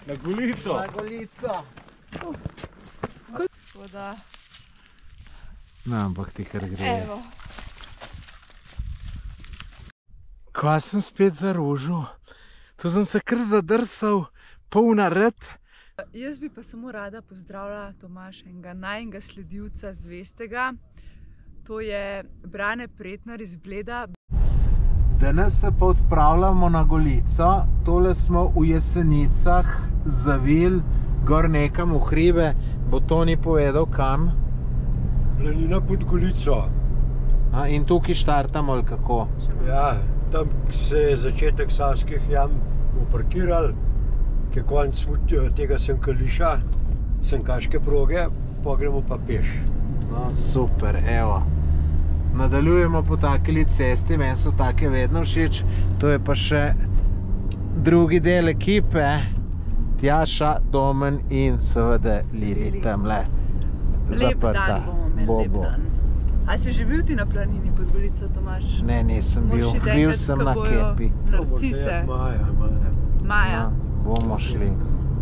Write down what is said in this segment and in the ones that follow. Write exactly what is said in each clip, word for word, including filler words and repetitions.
Na Golico. Na Golico. Voda. No, ampak ti kar gre. Evo. Ko sem spet zarožil, to sem se kar zadrsal, pol nared. Jaz bi pa samo rada pozdravila Tomaša, enega najinga sledilca zvestega. To je Brane Pretnar iz Bleda. Danes se pa odpravljamo na Golico. Tole smo v Jesenicah zavili gor nekam v hribe. Bo Toni povedal kam? Planina pod Golico. A, in tukaj štartamo ali kako? Ja, tam se je začetek Savskih jam uparkiral, ki je konc tega Senkališa, Senkaške proge, pa gremo pa peš. No, super, evo. Nadaljujemo po takeli cesti, meni so take vedno všeč. To je pa še drugi del ekipe. Tjaša, Domen in seveda Lili tamle. Lep dan bomo imeli, lep dan. A si že bil ti na planini pod Golico, Tomaš? Ne, nisem bil. Bil sem na Kepi. Narcise. Maja, maja. Maja. Bomo šli.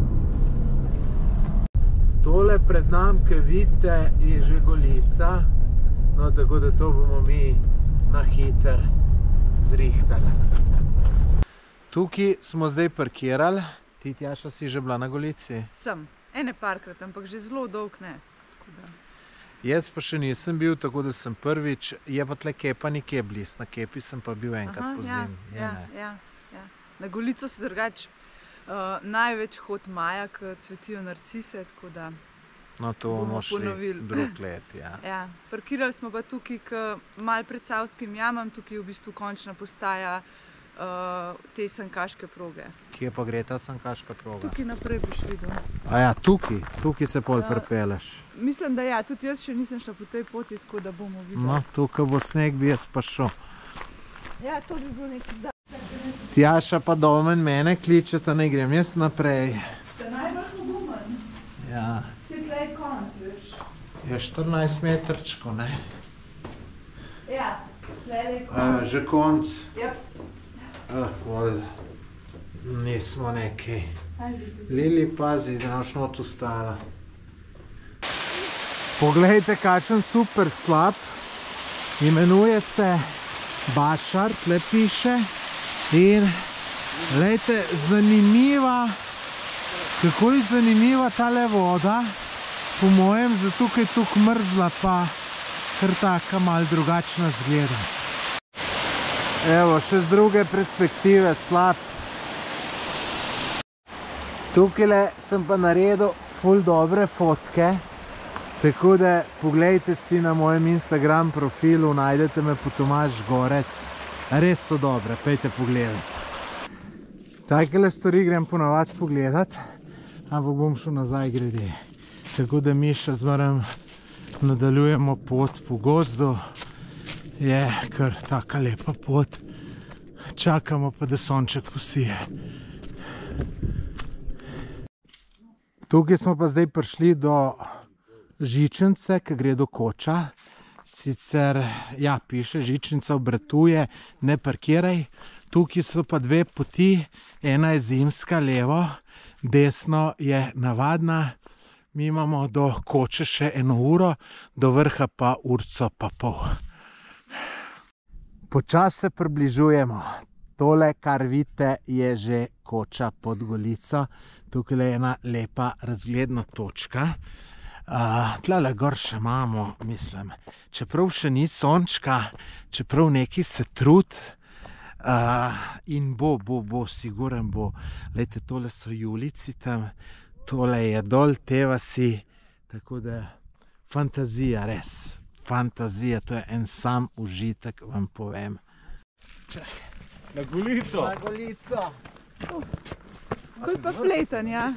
Tole pred nam, ki vidite, je že Golica. No, tako da to bomo mi na hiter zrihtali. Tukaj smo zdaj parkirali. Ti, Tjaša, si že bila na Golici? Sem. Ene parkrat, ampak že zelo dolg ne. Jaz pa še nisem bil, tako da sem prvič. Je pa tle Kepa nekje bliz. Na Kepi sem pa bil enkrat pozimi. Ja, ja, ja. Na Golico se drugače uh, največ hod maja, ko cvetijo narcise, tako da no, to bomo šli drug let, ja. Ja. Parkirali smo pa tukaj, malo pred Savskim jamam, tukaj je v bistvu končna postaja uh, te Senkaške proge. Kje pa gre ta Senkaška proga? Tukaj naprej boš videl. A ja, tukaj? Tukaj se pol pripeleš? Mislim, da ja, tudi jaz še nisem šla po tej poti, tako da bomo videli. No, tukaj bo sneg, bi jaz pa šel. Ja, to bi bilo nekaj za... Tjaša pa Domen mene kličeta, ne grem jaz naprej. Ste najbolj pogumen. Ja. Si tlej konc, veš. Je štirinajst metrčko, ne? Ja, tlej konc. Že konc? Jep. Ah, vol, nismo nekaj. Lili, pazi, da naš not ustala. Poglejte, kakšen super slap. Imenuje se Bašar, tle piše. In glejte, zanimiva, kako je zanimiva tale voda. Po mojem, zato je tukaj mrzla, pa kar taka malo drugačna zgleda. Evo, še z druge perspektive slap. Tukajle sem pa naredil ful dobre fotke. Tako da poglejte si na mojem Instagram profilu, najdete me po Tomaž Gorec. Res so dobre, pejte pogledati. Takele stvari grem ponavad pogledati, ampak bom šel nazaj grede. Tako da mi še zmeraj nadaljujemo pot po gozdu. Je kar taka lepa pot. Čakamo pa, da sonček posije. Tukaj smo pa zdaj prišli do žičnice, ki gre do Koča. Sicer, ja, piše, žičnica obratuje, ne parkiraj. Tukaj so pa dve poti, ena je zimska, levo, desno je navadna. Mi imamo do Koče še eno uro, do vrha pa urco pa pol. Počas se približujemo. Tole, kar vidite, je že Koča pod Golico. Tukaj je ena lepa razgledna točka. Uh, tlele gor še imamo, mislim, čeprav še ni sončka, čeprav neki se trud uh, in bo, bo, bo, siguren bo. Lejte, tole so Julici tam, tole je dol te vasi, tako da fantazija, res, fantazija, to je en sam užitek, vam povem. Čakaj. Na Golico. Na Golico. Uh, kot pa fletan, ja.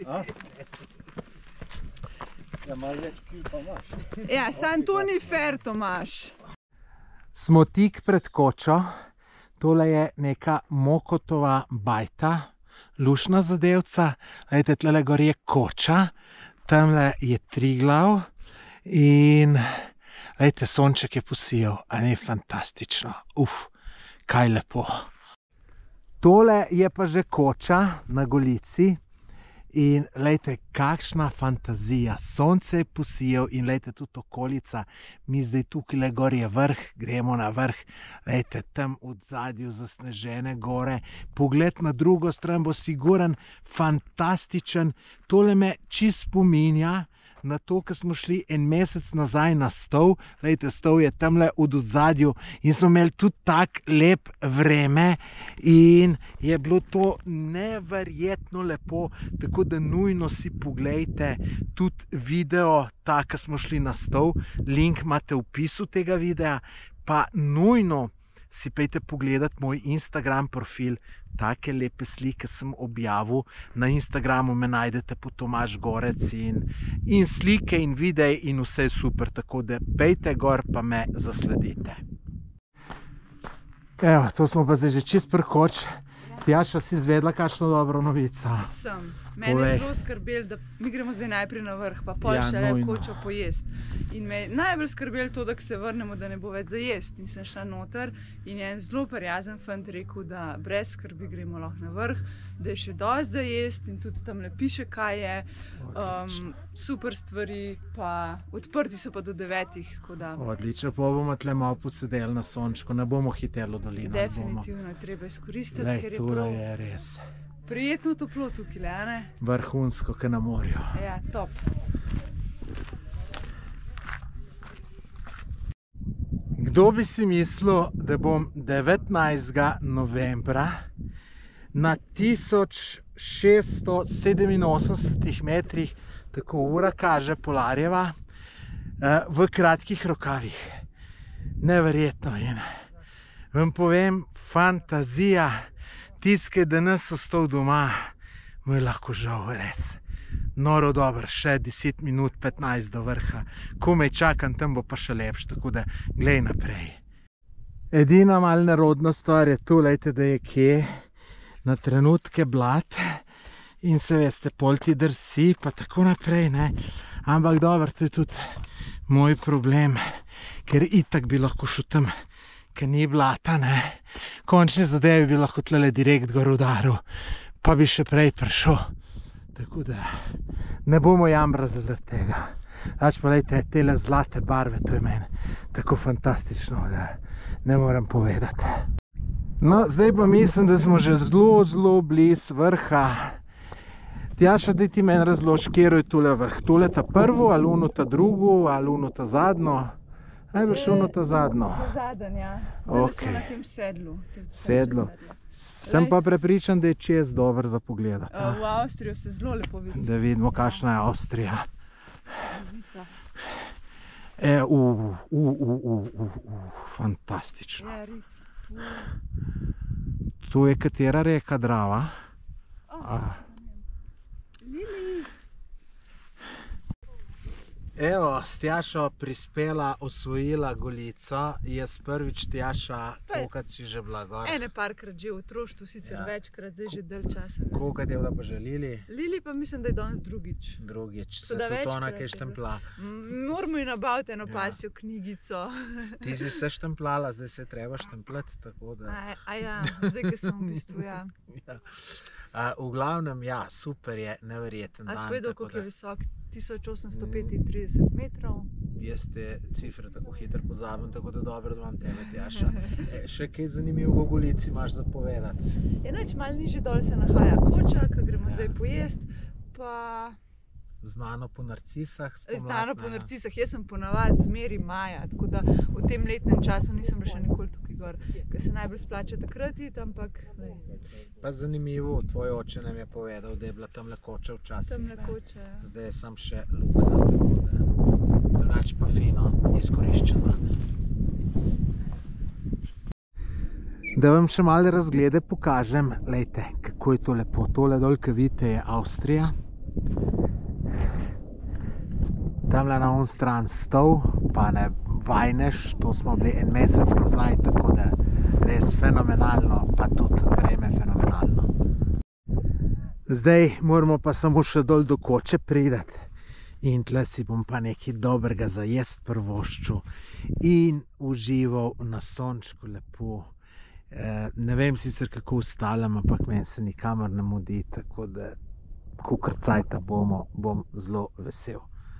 Ja, malo več kil pa imaš. Ja, sam to ni fair, Tomaž. Smo tik pred Kočo. Tole je neka Mokotova bajta, lušna zadevca. Lejte, tlele gor je Koča, tamle je Triglav in lejte, sonček je posijal, a ne fantastično. Uf, kaj lepo. Tole je pa že Koča na Golici In lejte, kakšna fantazija, sonce je posijal in lejte, tudi okolica, mi zdaj tukaj le gor je vrh, gremo na vrh, lejte, tam v zadju zasnežene gore, pogled na drugo stran bo siguren, fantastičen, tole me čist spominja na to, ko smo šli en mesec nazaj na Stol, lejte, Stol je tamle v zadju in smo imeli tudi tak lep vreme in je bilo to neverjetno lepo, tako da nujno si poglejte tudi video, ta, ko smo šli na Stol, link imate v opisu tega videa, pa nujno si pejte pogledati moj Instagram profil, take lepe slike sem objavil, na Instagramu me najdete po Tomaž Gorec in, in slike in videi in vse super, tako da pejte gor pa me zasledite. Evo, to smo pa zdaj že čist prkoč. Tjaša, si izvedla kakšno dobro novico? Sem. Mene je zelo skrbelo, da mi gremo zdaj najprej na vrh, pa pol šele kočo pojest. In me je najbolj skrbelo to, da se vrnemo, da ne bo več za jest. In sem šla noter in je en zelo prijazen fant rekel, da brez skrbi gremo lahko na vrh, da je še dosti za jest in tudi tam le piše, kaj je. Um, super stvari, pa odprti so pa do devetih. Da... Odlično, pa bomo tle malo posedeli na sončku, ne bomo hiteli v dolino. Definitivno, treba izkoristiti, Lej, ker je prav. Je res. Prijetno toplo tukaj, le, ne? Vrhunsko, ke na morju. Ja, top. Kdo bi si mislil, da bom devetnajstega novembra na tisoč šeststo sedeminosemdesetih metrih, tako ura kaže Polarjeva, v kratkih rokavih. Neverjetno je. Vam povem, fantazija, tisti, ki je danes ostal doma, mu je lahko žal, res. Noro dobro, še deset minut, petnajst do vrha. Komaj čakam, tam bo pa še lepš, tako da glej naprej. Edina malo nerodna stvar je tu, lejte, da je kje na trenutke blat in se veste, pol ti drsi, pa tako naprej, ne. Ampak dobro, to je tudi moj problem, ker itak bi lahko šel tam, ker ni blata, ne. Končne zadeve bi lahko tlele direkt gor udaril, pa bi še prej prišel. Tako da ne bomo jamrali zaradi tega. Dač pa lejte, tele zlate barve, to je meni tako fantastično, da ne moram povedati. No, zdaj pa mislim, da smo že zelo, zelo bliz vrha. Tjaša, daj ti meni razloži, kjer je tole vrh. Tole ta prvo, ali uno ta drugo, ali uno ta zadnjo? Najbrž uno ta zadnjo. Ta zadnja, ja. Zdaj smo na tem sedlu. Sedlu. Sem pa prepričan, da je čez dober za pogledati. V Avstrijo se zelo lepo vidi. Da vidimo, kakšna je Avstrija. E, u, u, u, u, u, u, fantastično. Ja, res. Tu je katera reka, Drava? Lili. Evo, s Tjašo prispela, osvojila Golico. Jaz prvič, Tjaša, kolikrat si že bila gor? Ene parkrat že v otroštvu, sicer večkrat, zdaj že dalj časa. Kolikrat je bila pa že Lili? Lili pa mislim, da je danes drugič. Drugič, se tudi ona kaj štempla? Moramo ji nabaviti eno pasjo knjigico. Ti si se štempljala, zdaj se treba štempljati, tako da... A ja, zdaj, ki sem v bistvu, ja. V glavnem, ja, super je, neverjeten dan. A si povedal, koliko je visok? tisoč osemsto petintrideset metrov. Jaz te cifre tako hitro pozabim, tako da dobro, da vam tebe, Tjaša. Še kaj zanimivo v Golici imaš za povedati? Je nič, malo nižje dol se nahaja Koča, ki gremo zdaj pojest, pa... Znano po narcisah spomladne. Znano po narcisah, jaz sem ponavad zmeri maja, tako da v tem letnem času nisem bila še nikoli tukaj gor, ker se najbolj splača takrat iti, ampak... Pa zanimivo, tvoj oče nam je povedal, da je bila tamle Koča včasih. Tamle Koča, ja. Zdaj je sam še luknja, tako da drugače pa fino izkoriščena. Da vam še malo razglede pokažem, lejte, kako je to lepo. Tole dol, ki vidite, je Avstrija. Tamle na on stran Stol, pa ne Vajnež, to smo bili en mesec nazaj, tako da res fenomenalno, pa tudi vreme fenomenalno. Zdaj moramo pa samo še dol do Koče prideti in tle si bom pa nekaj dobrega za jest prvoščil in užival na sončku lepo. Ne vem sicer kako ostalim, ampak meni se nikamor ne mudi, tako da kakor cajta bomo, bom zelo vesel.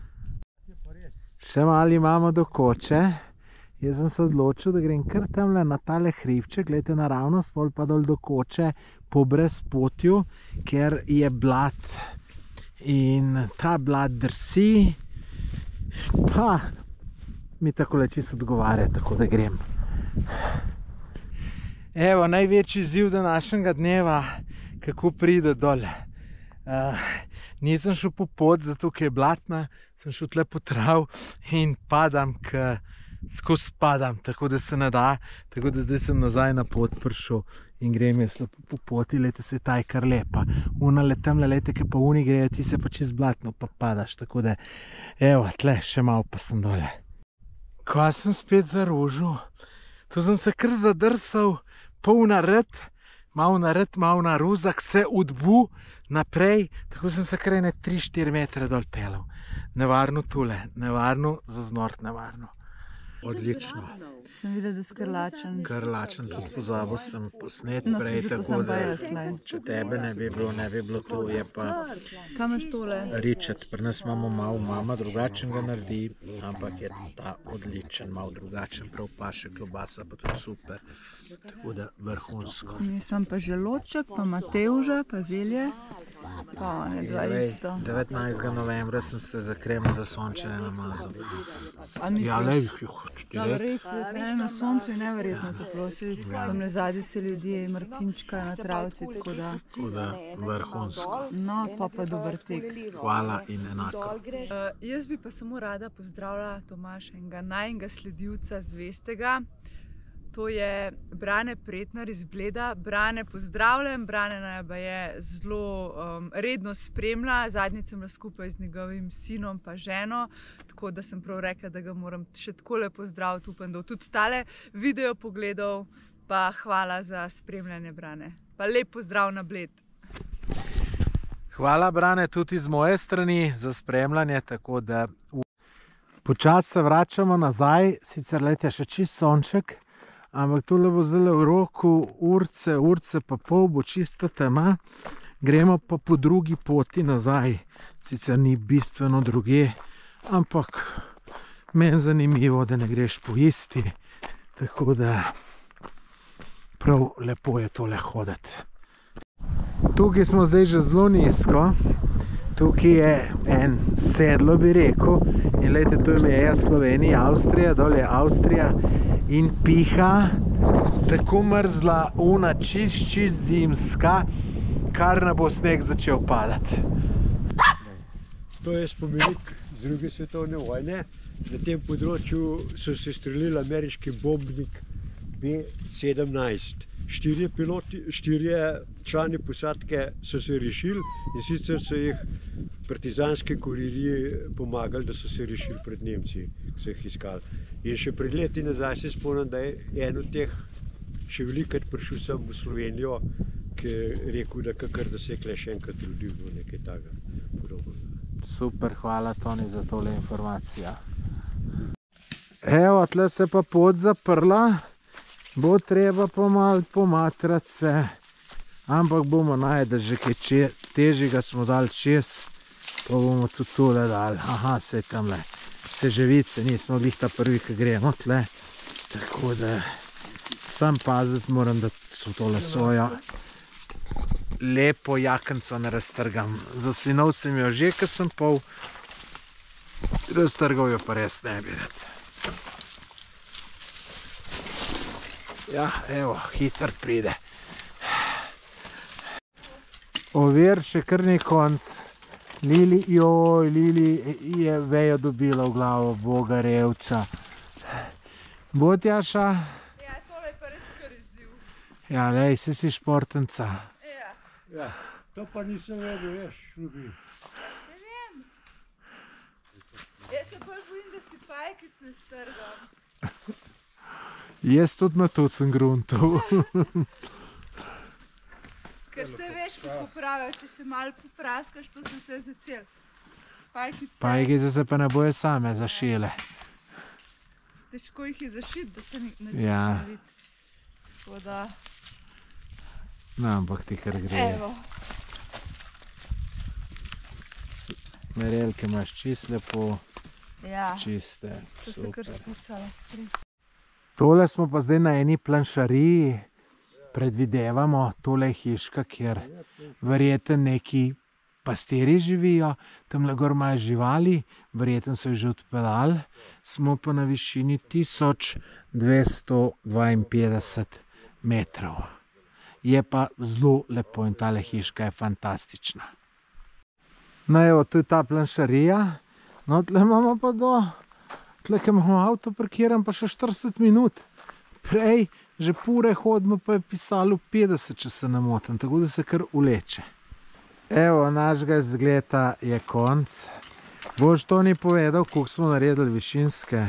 Še malo imamo do Koče. Jaz sem se odločil, da grem kar tamle na tale hribček, gledajte naravnost, pol pa dol do Koče po brezpotju, ker je blat. In ta blat drsi, pa mi takole čisto odgovarja, tako da grem. Evo, največji izziv današnjega dneva, kako pride dole. Uh, nisem šel po pot, zato ker je blatna, sem šel tle po trav in padam, k, skozi padam, tako da se ne da, tako da zdaj sem nazaj na pot prišel in grem jaz lepo po poti, lejte se ta je kar lepa. Una le tamle, lejte, ki pa uni grejo, ti se pa čez blatno pa padaš, tako da, evo, tle, še malo pa sem dole. Ko sem spet zarožil, to sem se kar zadrsal, pol nared, malo nared, malo na rozak, se odbu naprej, tako sem se kar ene tri štiri metre dol pelal. Nevarno tule, nevarno, za znort nevarno. Odlično. Sem videl, da si kar lačen. Kar lačen, tudi pozabil sem posnet prej, tako da če tebe ne bi bilo, ne bi bilo to, je pa... Kaj imaš tole? Ričet, pri nas imamo malo, mama drugačen ga naredi, ampak je ta odličen, malo drugačen, prav paše, klobasa pa tudi super, tako da vrhunsko. Jaz imam pa želoček, pa matevža, pa zelje, pa ne dva isto. devetnajstega novembra sem se za kremo za sončenje namazal. A misliš? Ja, lej, Ja, res, ne, na soncu je neverjetno toplo, tam le zadnji se ljudje Martinčka na travci, tako da... Tako da vrhunsko. No, pa pa dober tek. Hvala in enako. Uh, jaz bi pa samo rada pozdravila Tomaša enega najnega sledilca zvestega. To je Brane Pretnar iz Bleda. Brane, pozdravljam. Brane naj pa je zelo um, redno spremlja. Zadnjič sem bila skupaj z njegovim sinom pa ženo, tako da sem prav rekla, da ga moram še takole pozdraviti. Upam, da tudi tale video pogledal. Pa hvala za spremljanje, Brane. Pa lep pozdrav na Bled. Hvala, Brane, tudi z moje strani za spremljanje, tako da počasi se vračamo nazaj, sicer lejte še čist sonček, ampak tole bo zdaj v roku urce, urce pa pol bo čisto tema. Gremo pa po drugi poti nazaj, sicer ni bistveno druge, ampak meni zanimivo, da ne greš po isti, tako da prav lepo je tole hoditi. Tukaj smo zdaj že zelo nizko, tukaj je en sedlo, bi rekel, in lejte, to je meja Slovenija, Avstrija, dol je Avstrija in piha, tako mrzla, ona čist, čist zimska, kar ne bo sneg začel padati. To je spomenik z druge svetovne vojne. Na tem področju so se streljili ameriški bombnik B sedemnajst. Štirje piloti, štirje člani posadke so se rešili in sicer so jih partizanske kurirji pomagali, da so se rešili pred Nemci, ki so jih iskali. In še pred leti nazaj se spomnim, da je en od teh še velikrat prišel sem v Slovenijo, ki je rekel, da kakor da se je kle še enkrat rodil, nekaj takega podobnega. Super, hvala Toni za tole informacijo. Evo, tle se pa pot zaprla. Bo treba pa malo pomatrati se, ampak bomo najdel že kaj težjega smo dali čez, pa bomo tudi tole dali. Aha, se je tamle, se že vidi, se nismo glih ta prvi, ki gremo tle, tako da sam paziti moram, da so tole sojo lepo jakenco ne raztrgam. Zaslinal sem jo že, ker sem pol, raztrgal jo pa res ne bi rad. Ja, evo, hiter pride. Ovir še kar ni konc. Lili, joj, Lili je vejo dobila v glavo, boga revca. Bo, Tjaša? Ja, tole je pa res kar izziv. Ja, lej, si si športenca. Ja. Ja, to pa nisem vedel, veš, ljubi. Ne vem. Jaz se bolj bojim, da si pajkic ne strgam. Jaz tudi na to sem gruntov. Ker se veš, kako pravijo, če se malo popraskaš, to se vse zacel. Pajkice... Pajkice se pa ne bojo same zašile. Težko jih je zašiti, da se ne tiče Ja. vidi. Tako da... No, ampak ti kar gre. Evo. Merelke imaš čist lepo, Ja, čiste. to se kar spucalo. Tole smo pa zdaj na eni planšariji, predvidevamo, tole je hiška, kjer verjeten neki pastiri živijo, tamle gor imajo živali, verjeten so jih že odpeljali, smo pa na višini tisoč dvesto dvainpetdeset metrov. Je pa zelo lepo in tale hiška je fantastična. No evo, tu je ta planšarija, no tle imamo pa do, tle, ki imamo avto parkiran, pa še štirideset minut. Prej, že pure hodimo, pa je pisalo petdeset, če se ne motim, tako da se kar uleče. Evo, našega izgleda je konc. Boš to ni povedal, koliko smo naredili višinske?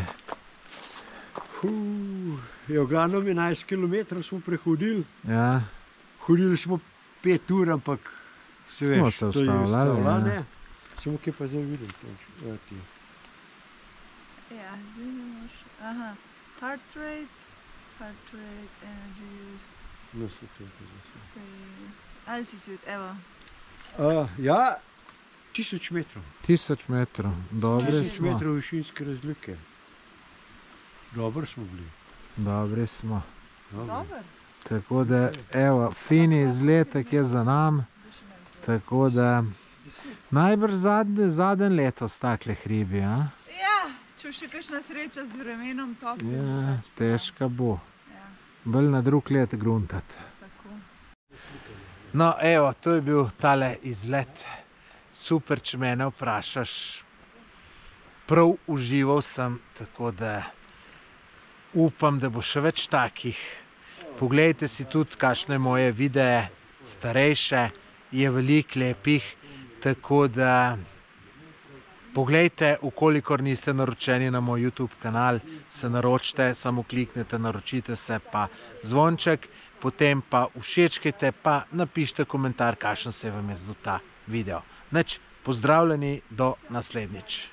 Fuh, je glavno enajst kilometrov smo prehodili. Ja. Hodili smo pet ur, ampak se veš, Smo se to je ustavljali, ustavljali, ja. ne. Samo kje pa zdaj vidim. Evo ti. Ja, zdaj ne moš. Aha, heart rate, heart rate, energy use, No, se to je pa zdaj. altitude, evo. Uh, ja, tisoč metrov. Tisoč metrov, dobri Tisoč smo. metrov višinske razlike. Dobro smo bili. Dobri smo. Dobro. Dober. Tako da, evo, fini izletek je za nam, tako da najbrž zadnje, zadnje letos takle hribi, a? Ja, če še kakšna sreča z vremenom, toplo. Ja, težka bo. Ja, Bolj na drug let gruntat. tako. No, evo, to je bil tale izlet. Super, če mene vprašaš. Prav užival sem, tako da upam, da bo še več takih. Poglejte si tudi, kakšne moje videe, starejše, je veliko lepih, tako da poglejte, ukolikor niste naročeni na moj YouTube kanal, se naročite, samo kliknete, naročite se, pa zvonček, potem pa všečkajte, pa napišite komentar, kakšen se vam je zdel ta video. Nič, pozdravljeni, do naslednjič.